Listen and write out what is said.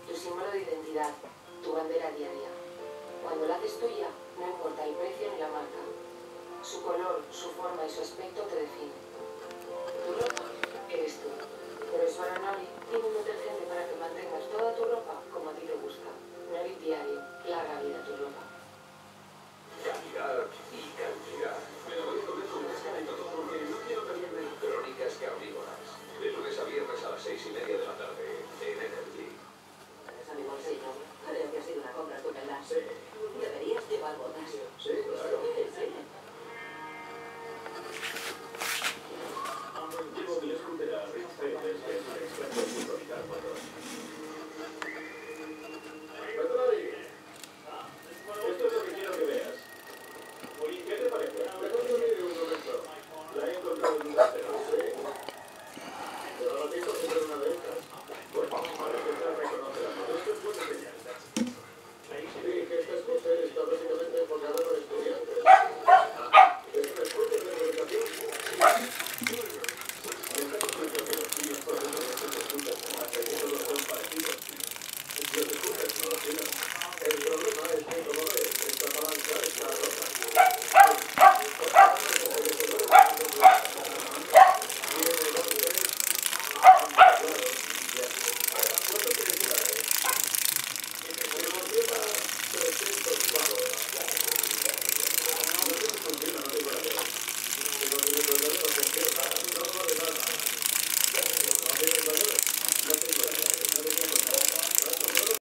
tu símbolo de identidad, tu bandera diaria. Cuando la haces tuya, no importa el precio ni la marca. Su color, su forma y su aspecto te definen. Tu ropa eres tú. Pero Swarovski tiene un detergente para que mantengas toda tu